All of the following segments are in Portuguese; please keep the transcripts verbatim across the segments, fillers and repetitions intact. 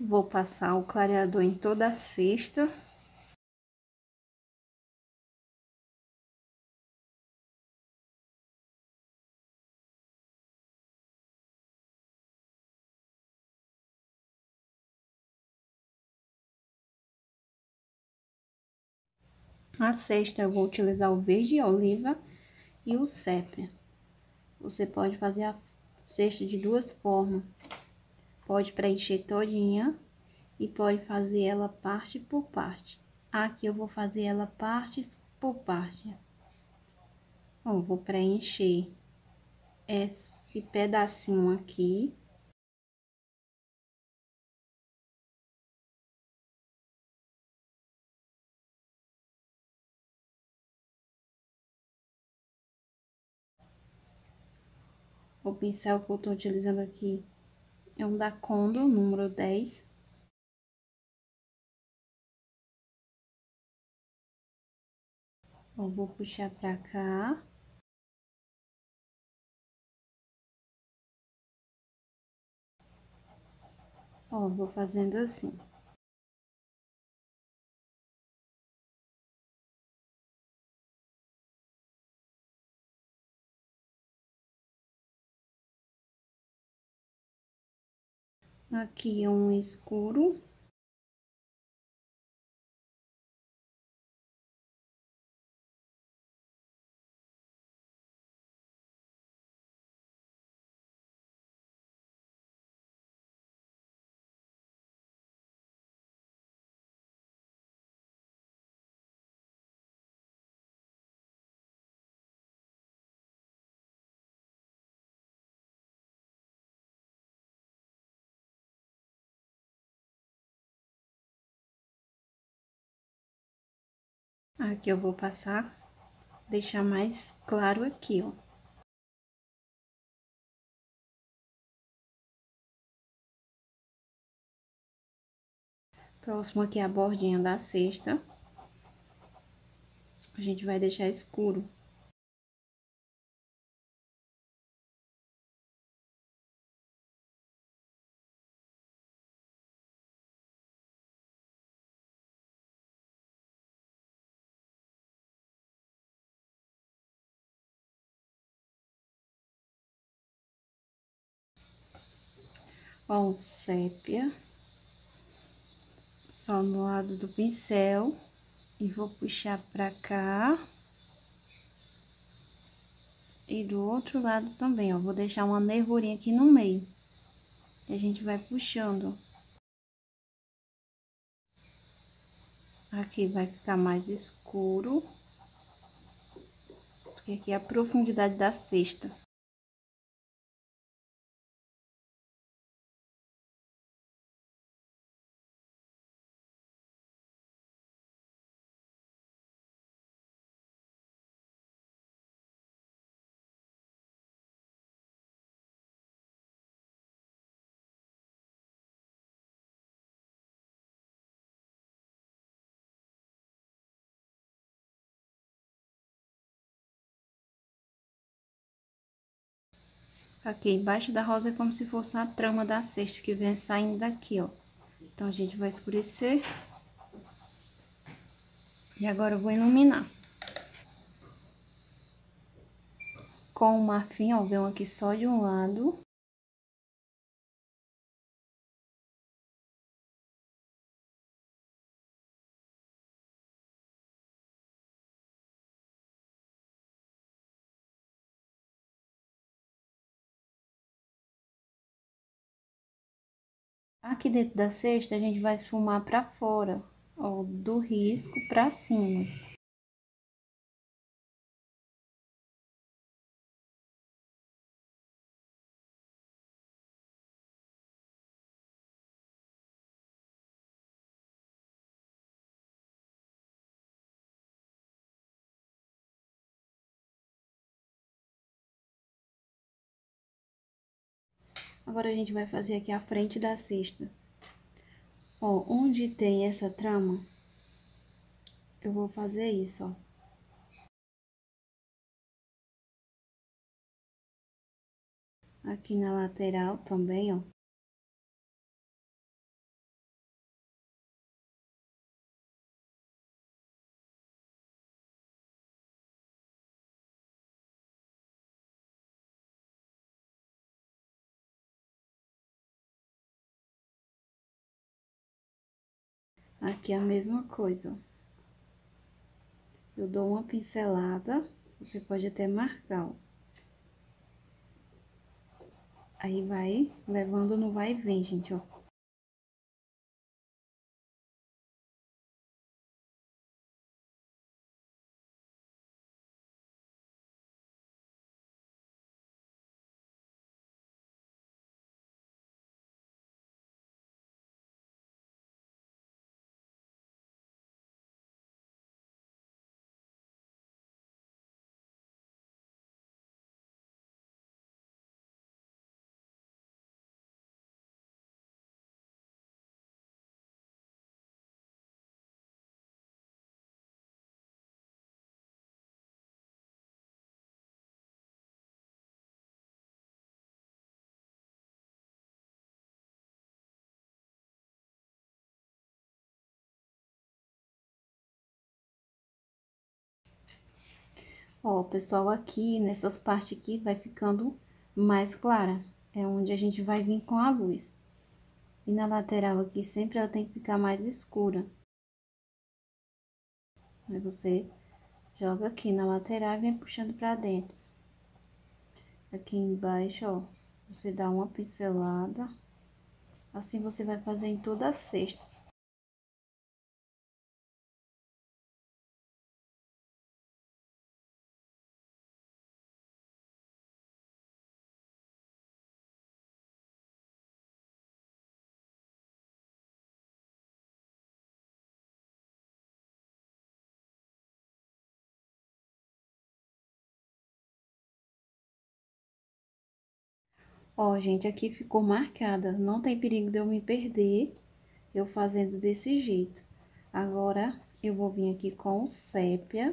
Vou passar o clareador em toda a cesta. A cesta eu vou utilizar o verde oliva e o sépia. Você pode fazer a cesta de duas formas. Pode preencher todinha e pode fazer ela parte por parte. Aqui eu vou fazer ela parte por parte. Ó, vou preencher esse pedacinho aqui. O pincel que eu tô utilizando aqui é um da Condor, número dez. Eu vou puxar pra cá. Ó, vou fazendo assim. Aqui é um escuro. Aqui eu vou passar, deixar mais claro aqui, ó. Próximo aqui é a bordinha da cesta. A gente vai deixar escuro. Ó, o sépia. Só no lado do pincel. E vou puxar pra cá. E do outro lado também, ó. Vou deixar uma nervurinha aqui no meio. E a gente vai puxando. Aqui vai ficar mais escuro. Porque aqui é a profundidade da cesta. Aqui embaixo da rosa é como se fosse a trama da cesta que vem saindo daqui, ó. Então, a gente vai escurecer. E agora eu vou iluminar. Com o marfim, ó, vem aqui só de um lado. Aqui dentro da cesta, a gente vai esfumar pra fora, ó, do risco pra cima. Agora, a gente vai fazer aqui a frente da cesta. Ó, onde tem essa trama, eu vou fazer isso, ó. Aqui na lateral também, ó. Aqui a mesma coisa, ó. Eu dou uma pincelada, você pode até marcar, ó. Aí vai levando no vai e vem, gente, ó. Ó, pessoal, aqui, nessas partes aqui, vai ficando mais clara. É onde a gente vai vir com a luz. E na lateral aqui, sempre ela tem que ficar mais escura. Aí você joga aqui na lateral e vem puxando pra dentro. Aqui embaixo, ó, você dá uma pincelada. Assim você vai fazer em toda a cesta. Ó, gente, aqui ficou marcada. Não tem perigo de eu me perder eu fazendo desse jeito. Agora, eu vou vir aqui com o sépia.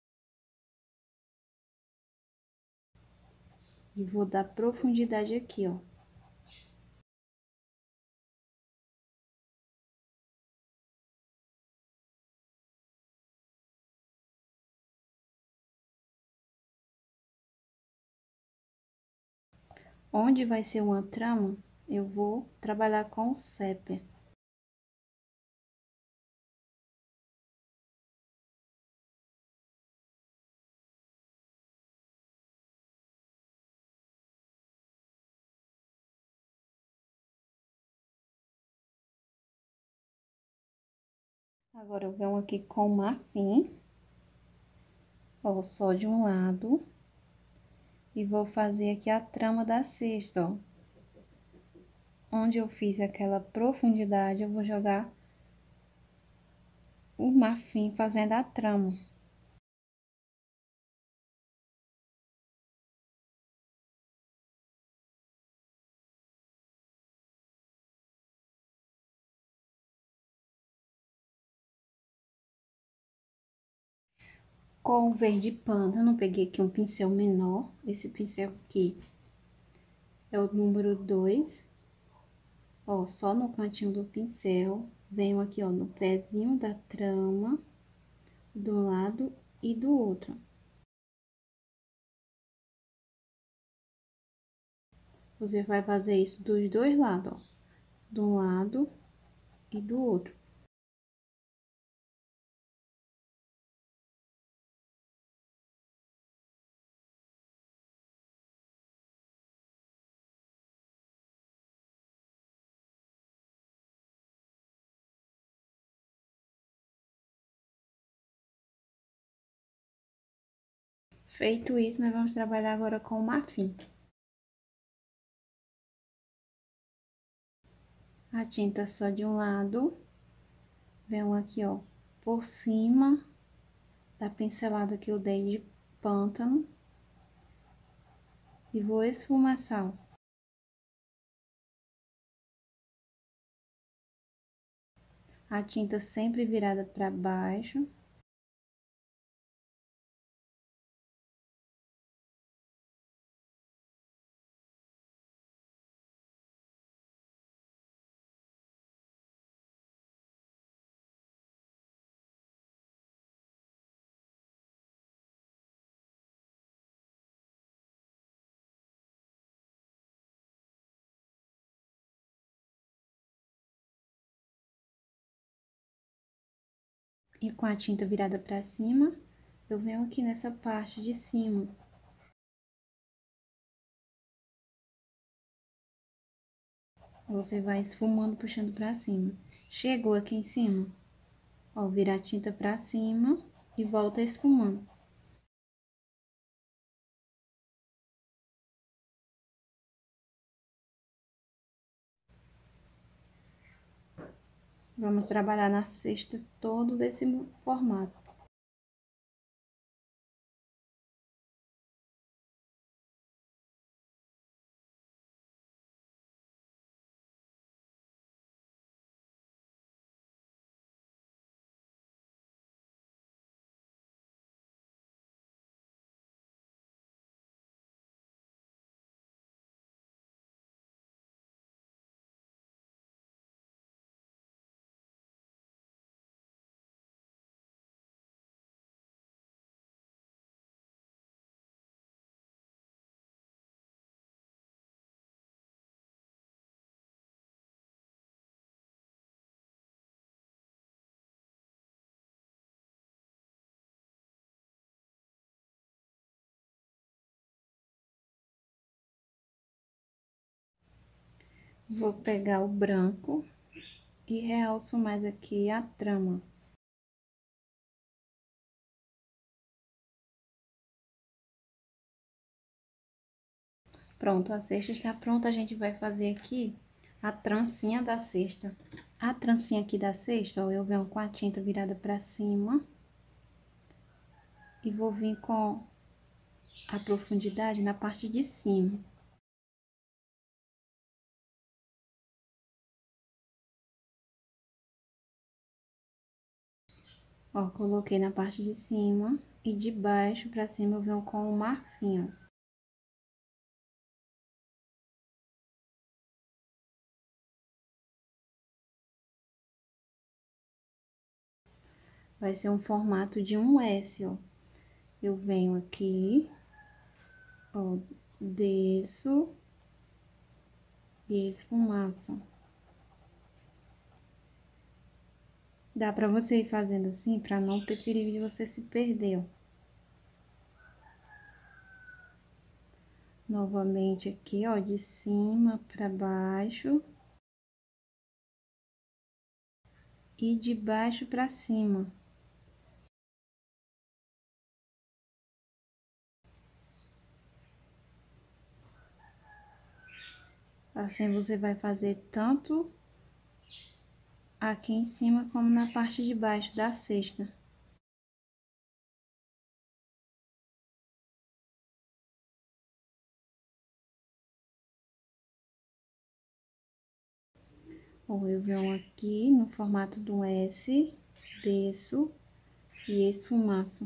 E vou dar profundidade aqui, ó. Onde vai ser uma trama, eu vou trabalhar com o sépia. Agora, eu venho aqui com o marfim, ó, só de um lado, e vou fazer aqui a trama da cesta, ó. Onde eu fiz aquela profundidade, eu vou jogar o marfim fazendo a trama. Com o verde panda, eu não peguei aqui um pincel menor, esse pincel aqui é o número dois. Ó, só no cantinho do pincel, venho aqui, ó, no pezinho da trama, do lado e do outro. Você vai fazer isso dos dois lados, ó, de um lado e do outro. Feito isso, nós vamos trabalhar agora com o marfim. A tinta só de um lado, venho aqui, ó, por cima da pincelada que eu dei de pântano e vou esfumaçar, ó. A tinta sempre virada para baixo. E com a tinta virada pra cima, eu venho aqui nessa parte de cima. Você vai esfumando, puxando pra cima. Chegou aqui em cima, ó, vira a tinta pra cima e volta esfumando. Vamos trabalhar na cesta todo desse formato. Vou pegar o branco e realço mais aqui a trama. Pronto, a cesta está pronta, a gente vai fazer aqui a trancinha da cesta. A trancinha aqui da cesta, ó, eu venho com a tinta virada pra cima. E vou vir com a profundidade na parte de cima. Ó, coloquei na parte de cima e de baixo pra cima eu venho com o marfim, ó. Vai ser um formato de um S, ó. Eu venho aqui, ó, desço e esfumaço. Dá pra você ir fazendo assim, pra não ter perigo de você se perder, ó. Novamente aqui, ó, de cima pra baixo. E de baixo pra cima. Assim você vai fazer tanto aqui em cima como na parte de baixo da cesta. Ou eu venho aqui no formato do S, desço e esfumaço.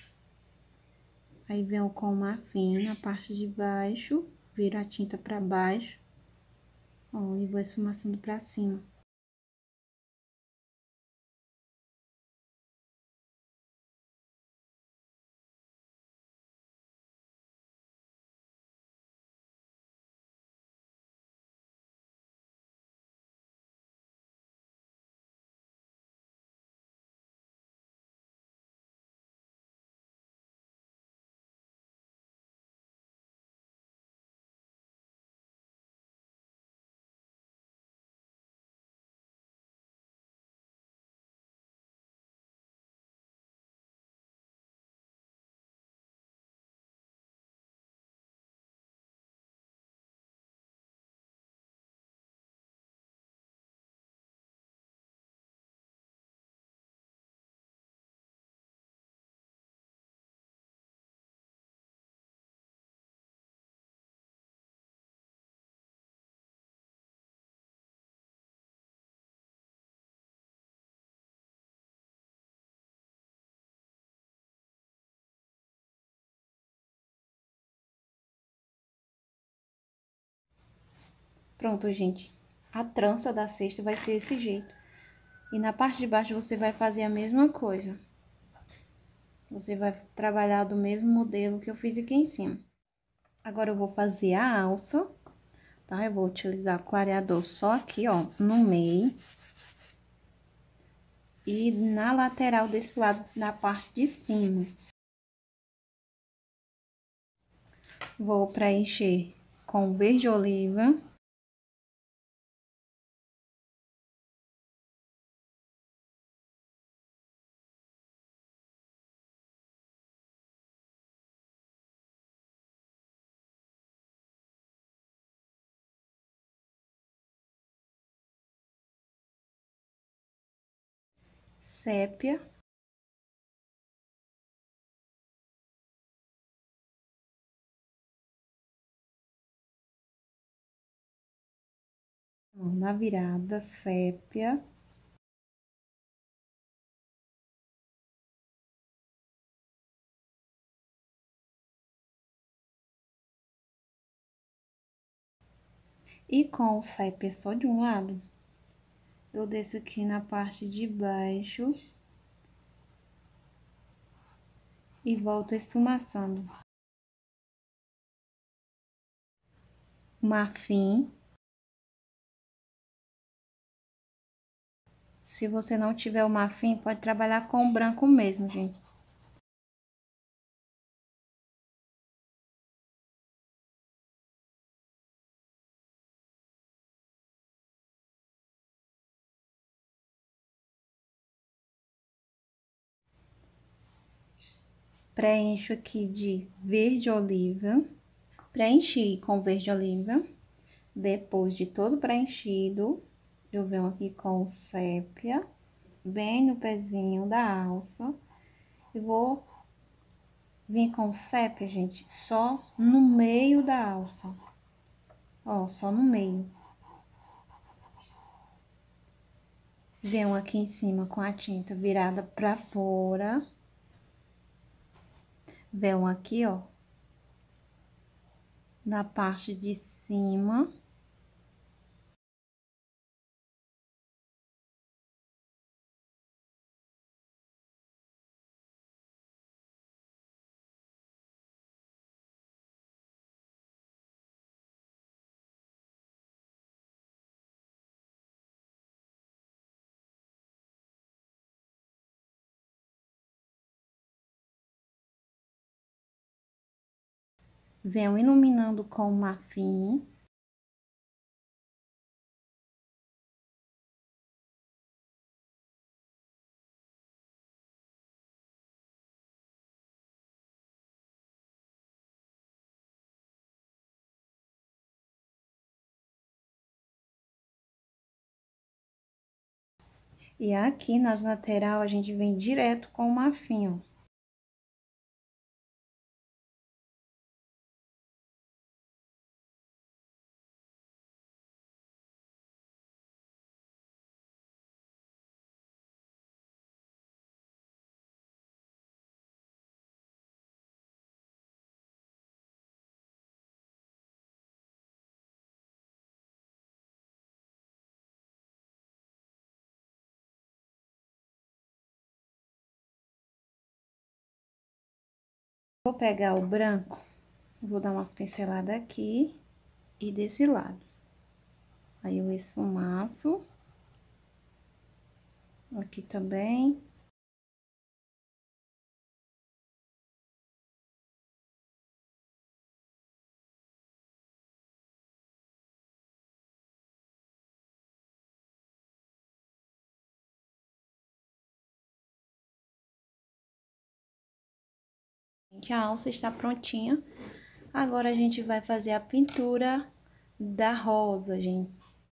Aí venho com o marfim na parte de baixo, viro a tinta pra baixo, ó, e vou esfumaçando pra cima. Pronto, gente. A trança da cesta vai ser esse jeito. E na parte de baixo você vai fazer a mesma coisa. Você vai trabalhar do mesmo modelo que eu fiz aqui em cima. Agora eu vou fazer a alça, tá? Eu vou utilizar clareador só aqui, ó, no meio. e na lateral desse lado, na parte de cima. Vou preencher com verde oliva. Sépia. Na virada, sépia. E com o sépia só de um lado, eu desço aqui na parte de baixo e volto esfumaçando. Marfim. Se você não tiver o marfim, pode trabalhar com o branco mesmo, gente. Preencho aqui de verde oliva. Preenchi com verde oliva. Depois de todo preenchido, eu venho aqui com o sépia, bem no pezinho da alça. E vou vir com o sépia, gente, só no meio da alça. Ó, só no meio. Venho aqui em cima com a tinta virada pra fora. Venho aqui, ó, na parte de cima. Venho iluminando com o marfim. E aqui nas lateral, a gente vem direto com o marfim, ó. Vou pegar o branco, vou dar umas pinceladas aqui e desse lado. Aí, eu esfumaço. Aqui também. A alça está prontinha. Agora, a gente vai fazer a pintura da rosa, gente.